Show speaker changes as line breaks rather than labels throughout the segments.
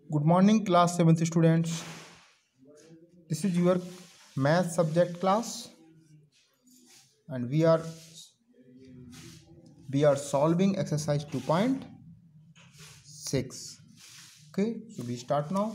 Good morning, class 7th students. This is your math subject class, and we are solving exercise 2.6. Okay, so we start now.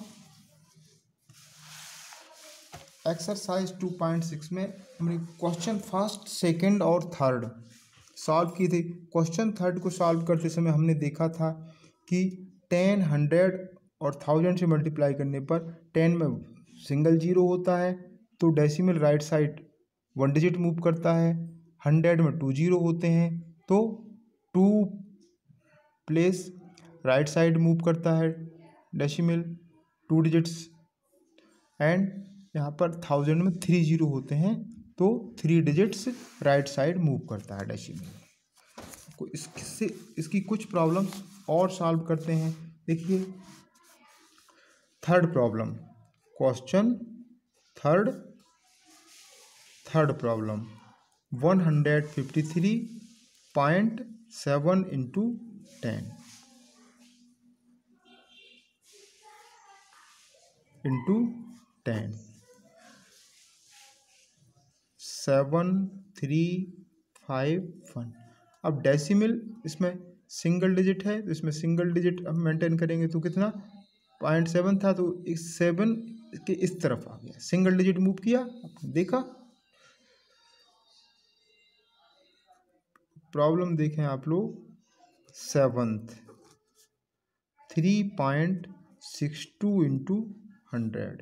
Exercise 2.6 में हमने question first, second और third solve की थी। Question third को solve करते समय हमने देखा था कि 10, 100 और 1000 से मल्टीप्लाई करने पर 10 में सिंगल जीरो होता है तो decimal right side 1 digit move करता है। 100 में 2 जीरो होते हैं तो 2 प्लेस राइट साइड मूव करता है डेसिमल 2 डिजिट्स। एंड यहाँ पर 1000 में 3 जीरो होते हैं तो 3 डिजिट्स राइट साइड मूव करता है डेसिमल। इसकी कुछ प्रॉब्लम्स और सॉल्व करते हैं। देखिए third problem, question third problem 153.7 into 10 into 10 7351। अब डेसिमल इसमें सिंगल डिजिट है तो इसमें सिंगल डिजिट हम मेंटेन करेंगे तो कितना 0.7 था तो इस 7 के इस तरफ आ गया, सिंगल डिजिट मूव किया, देखा। प्रॉब्लम देखें आप लोग, 7th 3.62 इंटू 100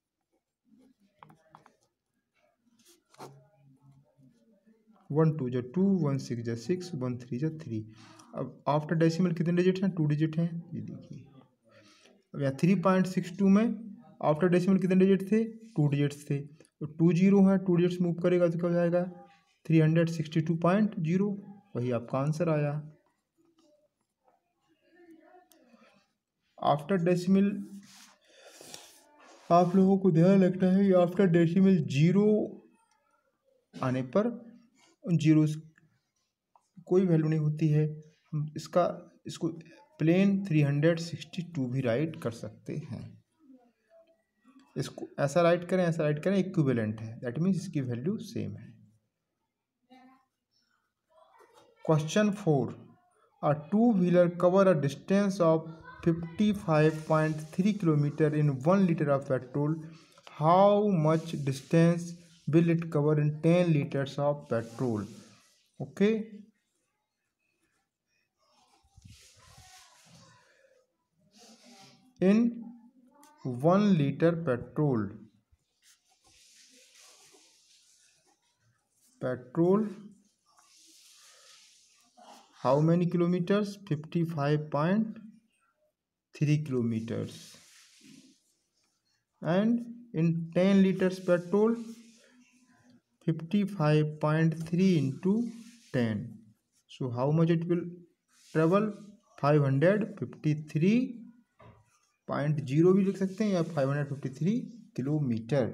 1 2 जा 2 1 6 जा 6 1 3 जा 3। अब आफ्टर डेसिमल कितने डिजिट हैं? 2 डिजिट हैं, ये देखिए। अब यहाँ 3.62 में आफ्टर डेसिमल कितने डिजिट थे? 2 डिजिट्स थे तो 2 जीरो हैं, 2 डिजिट्स मूव करेगा तो क्या हो जाएगा? 362.0। वही आपका आंसर आया। आफ्टर डेसिमल आप लोगों को ध्यान रखना है कि आफ्टर डेसिमल जीरो आने पर उन जीरो कोई वैल्यू नहीं होती है। हम इसको प्लेन 362 भी राइट कर सकते हैं। इसको ऐसा राइट करें, ऐसा राइट करें, इक्विवेलेंट है, दैट मीन्स इसकी वैल्यू सेम है। Question 4, a two wheeler cover a distance of 55.3 kilometre in 1 litre of petrol. How much distance will it cover in 10 liters of petrol? Okay, in 1 liter petrol how many kilometers? 55.3 kilometers. And in 10 liters petrol 55.3 into 10, so how much it will travel? 553.0 भी लिख सकते हैं या 553 kilometre.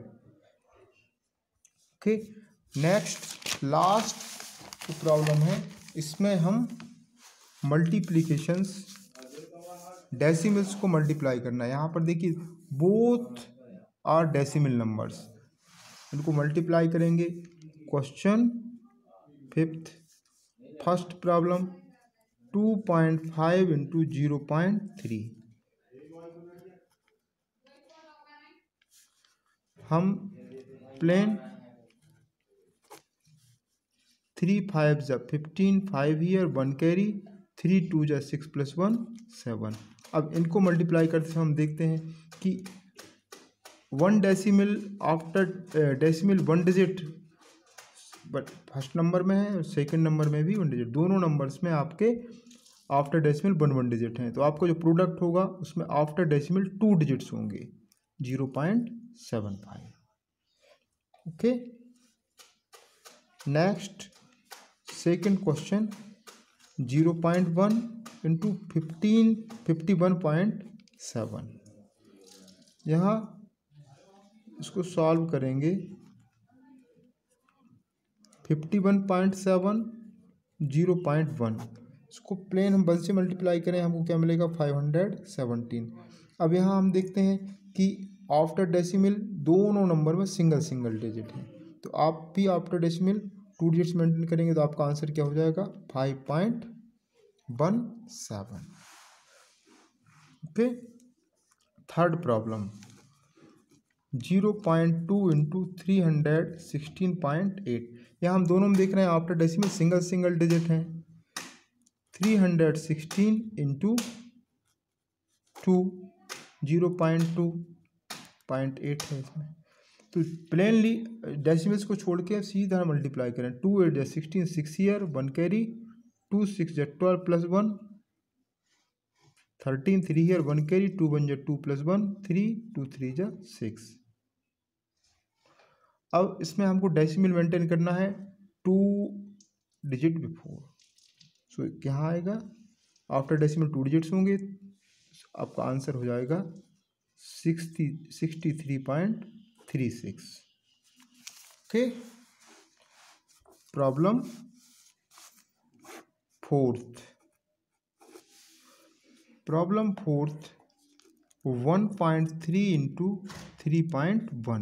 Okay, next last problem है, इसमें हम multiplications decimals को multiply करना है। यहाँ पर देखिए बोथ आर डेसिमल नंबर्स, इनको मल्टीप्लाई करेंगे। Question 5th first problem 2.5 into 0.3। हम प्लेन 3 5 जा 15, 5 ईयर 1 कैरी, 3 2 जा 6 + 1 7। अब इनको मल्टीप्लाई करते समय हम देखते हैं कि 1 decimal after decimal 1 digit but first number में है और सेकंड नंबर में भी 1 डिजिट, दोनों नंबर्स में आपके आफ्टर डेसिमल 1 डिजिट हैं। तो आपको जो प्रोडक्ट होगा उसमें आफ्टर डेसिमल 2 डिजिट्स होंगे, 0.75। Okay, next second question 0.1 into 51.7। यहाँ इसको सॉल्व करेंगे। 51.7 0.1, इसको प्लेन हम 1 से मल्टीप्लाई करें, हमको क्या मिलेगा? 517। अब यहाँ हम देखते हैं कि आफ्टर डेसिमल दोनों नंबर में सिंगल सिंगल डिजिट है, तो आप भी आफ्टर डेसिमल 2 डिजिट्स मेंटेन करेंगे तो आपका आंसर क्या हो जाएगा 5.17। Okay, third problem 0.2 into 316.8। यहाँ हम दोनों में देख रहे हैं after decimal single single digit हैं। 316 इंटू 2 0.2.8 है इसमें, तो प्लेनली डेसिमल्स को छोड़ के सीधा मल्टीप्लाई करें। 2 8 जा 16, 6 ईयर 1 कैरी, 2 6 जा 12 प्लस 1 13, 3 ईयर 1 कैरी, 2 1 जा 2 प्लस 1 3, 2 3 जा 6। अब इसमें हमको डेसिमल मेंटेन करना है 2 डिजिट बिफोर, सो क्या आएगा आफ्टर डेसिमल 2 डिजिट्स होंगे, आपका आंसर हो जाएगा 63.36। Okay, problem fourth 1.3 into 3.1।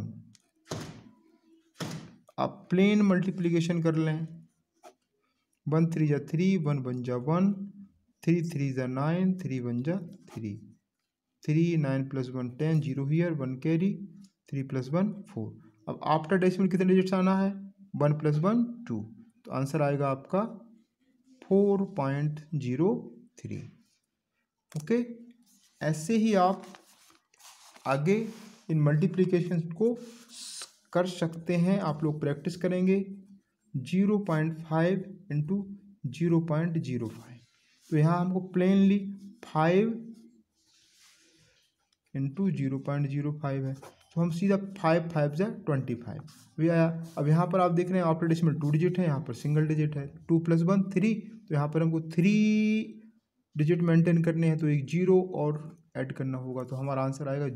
आप प्लेन मल्टीप्लिकेशन कर लें। 1 3 जा 3, 1 1 जा 1, 3 3 जा 9, 3 1 जा 3, 3 9 प्लस 1 10, 0 हियर 1 कैरी, 3 प्लस 1 4। अब आफ्टर डेसिमल कितने डिजिट्स आना है 1 प्लस 1 2, तो आंसर आएगा आपका 4.03। ओके, ऐसे ही आप आगे इन मल्टीप्लिकेशन को कर सकते हैं। आप लोग प्रैक्टिस करेंगे 0.5 इंटू 0.05, तो यहाँ हमको प्लेनली 5 इंटू 0.05 है, तो हम सीधा 5 5 जा 25 भी आया। अब यहाँ पर आप देख रहे हैं आफ्टर डेसिमल 2 डिजिट है, यहाँ पर सिंगल डिजिट है। 2 प्लस 1 3, तो यहाँ पर हमको 3 डिजिट मेंटेन करने हैं, तो एक 0 और ऐड करना होगा, तो हमारा आंसर आएगा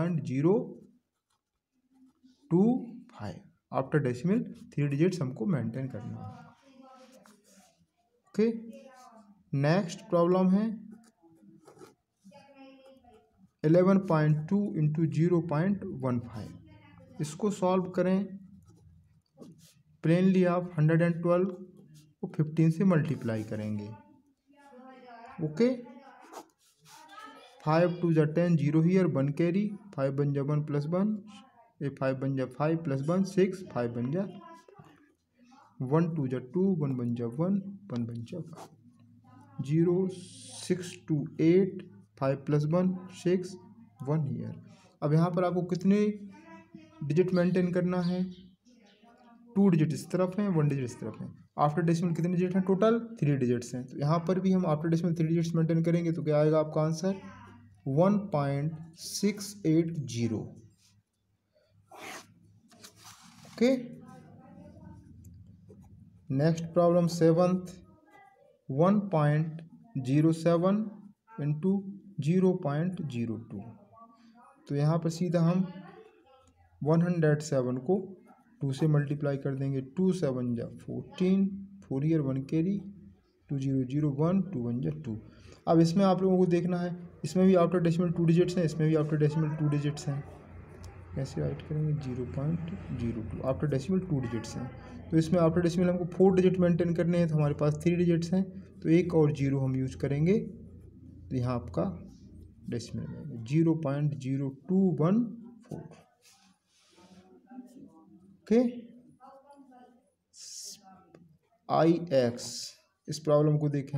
0.025। आफ्टर डेसिमल 3 डिजिट्स हमको मेंटेन करना है। ओके, नेक्स्ट प्रॉब्लम है 11.2 इंटू 0.15। इसको सॉल्व करें। प्लेनली आप 112 को 15 से मल्टीप्लाई करेंगे। ओके, 5 2 जा 10, 0 हियर 1 कैरी, 5 1 जा 1 प्लस 1, 5 1 जा 5 प्लस 1 6, 5 1 जा 1 2 जा 2, 1 1 जा 1 1 1 जा 0 6 2 8, 5 प्लस 1 6 1 हियर। अब यहाँ पर आपको कितने डिजिट मेंटेन करना है 2 डिजिट इस तरफ हैं 1 डिजिट इस तरफ है। आफ्टर डेसिमल कितने डिजिट हैं टोटल 3 डिजिट्स हैं, तो यहाँ पर भी हम आफ्टर डेसिमल 3 डिजिट्स मेंटेन करेंगे, तो क्या आएगा आपका answer 1.680। Okay, next problem 7th 1.07 into 0.02। तो यहाँ पर सीधा हम 107 को 2 से मल्टीप्लाई कर देंगे। 2 7 जा 14, 4 ईयर 1 कैरी, 2 0 0 1, 2 1 जा 2। अब इसमें आप लोगों को देखना है, इसमें भी आफ्टर डेसिमल 2 डिजिट्स हैं, इसमें भी आफ्टर डेसिमल 2 डिजिट्स हैं। कैसे राइट करेंगे 0.02 आफ्टर डेसिमल 2 डिजिट्स हैं, तो इसमें आफ्टर डेसिमल हमको 4 डिजिट मेंटेन करने हैं, तो हमारे पास 3 डिजिट्स हैं, तो एक और 0 हम यूज करेंगे, तो यहाँ आपका डेसिमल में 0.0214। ओके, IX इस प्रॉब्लम को देखें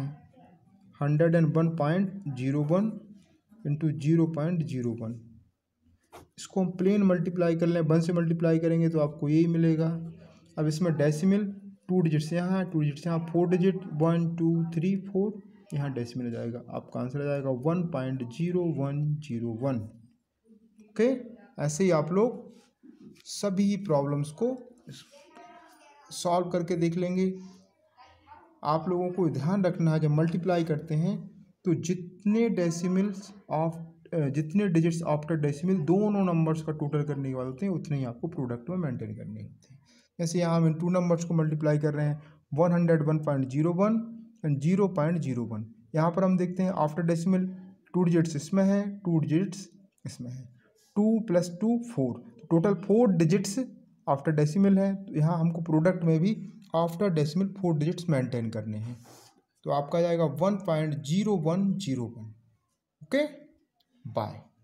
101.01 इंटू 0.01। इसको हम प्लेन मल्टीप्लाई कर लें, 1 से मल्टीप्लाई करेंगे तो आपको यही मिलेगा। अब इसमें डेसिमल 2 डिजिट्स यहाँ है, 2 डिजिट्स यहाँ 4 डिजिट 1 2 3 4, यहाँ डेसिमल आ जाएगा, आपका आंसर आ जाएगा 1.0101। ओके, ऐसे ही आप लोग सभी प्रॉब्लम्स को सॉल्व करके देख लेंगे। आप लोगों को ध्यान रखना है जब मल्टीप्लाई करते हैं तो जितने डिजिट्स आफ्टर डेसिमल दोनों नंबर्स का टोटल करने के बाद होते हैं उतने ही आपको प्रोडक्ट में मेंटेन करने होते हैं। जैसे यहाँ हम इन 2 नंबर्स को मल्टीप्लाई कर रहे हैं 101.01 एंड 0.01। यहाँ पर हम देखते हैं आफ्टर डेसिमल 2 डिजिट्स इसमें है, 2 डिजिट्स इसमें है 2 + 2 4, टोटल 4 डिजिट्स आफ्टर डेसिमल है। तो यहाँ हमको प्रोडक्ट में भी आफ्टर डेसिमल 4 डिजिट्स मेंटेन करने हैं। तो आपका जाएगा 1.0101। Okay, bye.